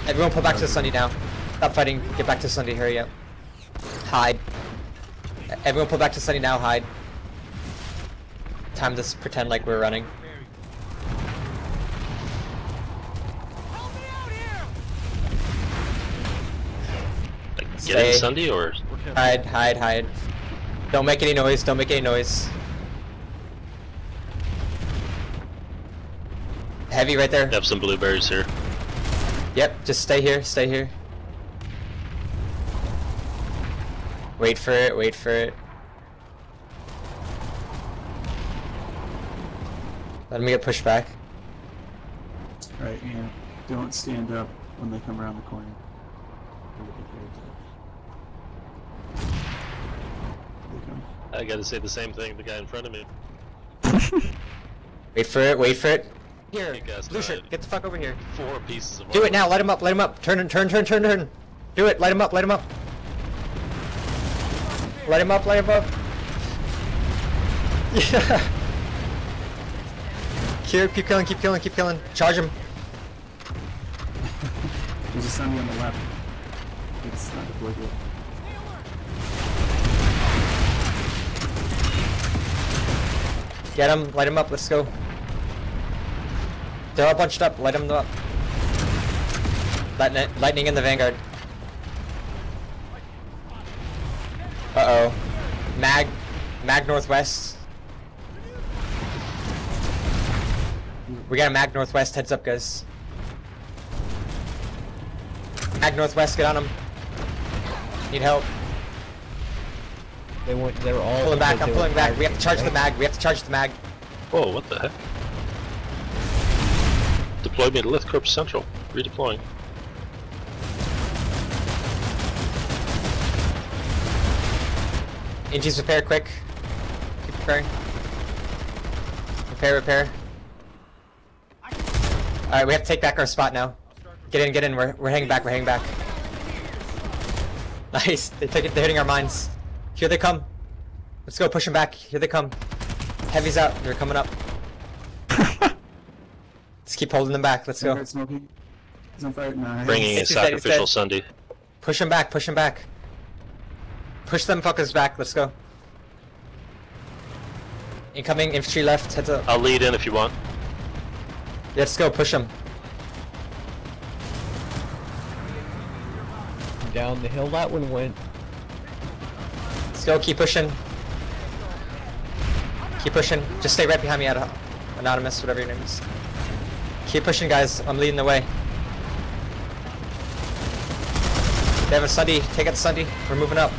Everyone pull back to Sunday now. Stop fighting. Get back to Sunday. Hurry up. Hide. Everyone pull back to Sunday now. Hide. Time to pretend like we're running. Get in Sunday or? Hide, hide, hide. Don't make any noise, don't make any noise. Heavy right there. Have some blueberries here. Yep, just stay here, stay here. Wait for it, wait for it. Let me get pushed back. Right, yeah. Don't stand up when they come around the corner. I gotta say the same thing, the guy in front of me. Wait for it, wait for it. Here, You guys blue died. shirt, get the fuck over here. 4 pieces of Do armor. it now, light him up, light him up. Turn, turn, turn, turn, turn. Do it, light him up, light him up. Light him up, light him up. Yeah. Keep killing, keep killing, keep killing. Charge him. There's a Sunday on the left. It's not deployed yet. Get him, light him up, let's go. They're all bunched up, light them up. Lightning in the Vanguard. Uh-oh. Mag northwest. We got a mag northwest, heads up guys. Mag northwest, get on him. Need help. They were all Pulling back, I'm they were pulling back. tired, We have to charge the right? mag, we have to charge the mag. Whoa, what the heck? Deploy me to Lithcorp Central. Redeploying. Engines repair quick. Keep repairing. Repair, repair. Alright, we have to take back our spot now. Get in, we're hanging back, we're hanging back. Nice, they took it, they're hitting our mines. Here they come. Let's go, push them back, here they come. Heavy's out, they're coming up. Let's keep holding them back, let's go. Vanguard smoking. He's on fire. Nice. Bringing a It's dead, it's sacrificial dead. Sunday. Push them back, push them back. Push them fuckers back, let's go. Incoming, infantry left, heads up. I'll lead in if you want. Let's go, push them. Down the hill that one went. Let's go, keep pushing. Keep pushing. Just stay right behind me, Anonymous, whatever your name is. Keep pushing, guys. I'm leading the way. They have a Sunday. Take out Sunday. We're moving up.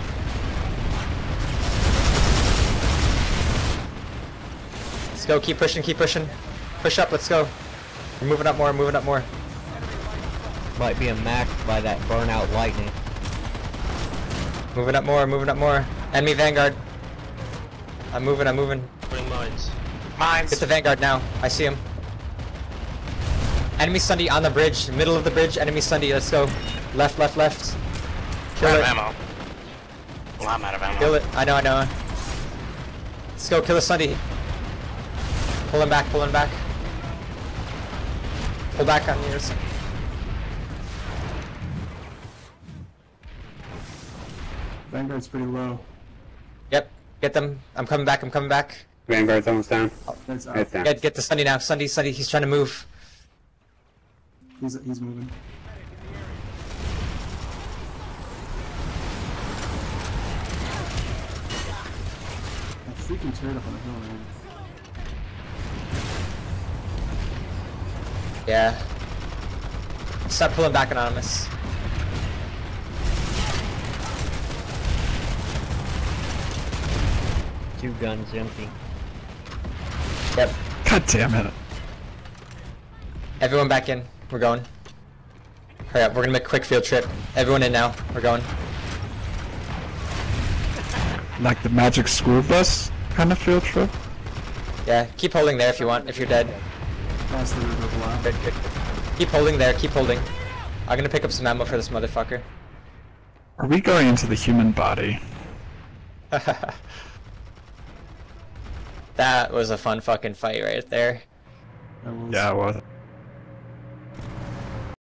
Let's go, keep pushing, keep pushing. Push up, let's go. We're moving up more, moving up more. Might be a max by that burnout lightning. Moving up more, moving up more. Enemy Vanguard. I'm moving, I'm moving. Bring mines. Get the Vanguard now. I see him. Enemy Sunday on the bridge, middle of the bridge. Enemy Sunday, let's go. Left, left, left. Kill Out it. of ammo. Well, I'm out of ammo. Kill it. I know, I know. Let's go, kill the Sunday. Pull him back, pull him back. Pull back on yours. Vanguard's pretty low. Yep, get them. I'm coming back, I'm coming back. Vanguard's almost down. That's It's down. Get the Sunday now. Sunday, he's trying to move. He's moving. That freaking turret up on the hill, man. Yeah. Stop pulling back, Anonymous. Two guns empty. Yep. God damn it. Everyone back in. We're going. Hurry up, we're gonna make a quick field trip. Everyone in now. We're going. Like the magic school bus kind of field trip? Yeah, keep holding there if you want, if you're dead. Past the river below. Good, good. Keep holding there, keep holding. I'm gonna pick up some ammo for this motherfucker. Are we going into the human body? That was a fun fucking fight right there. That was- Yeah, well.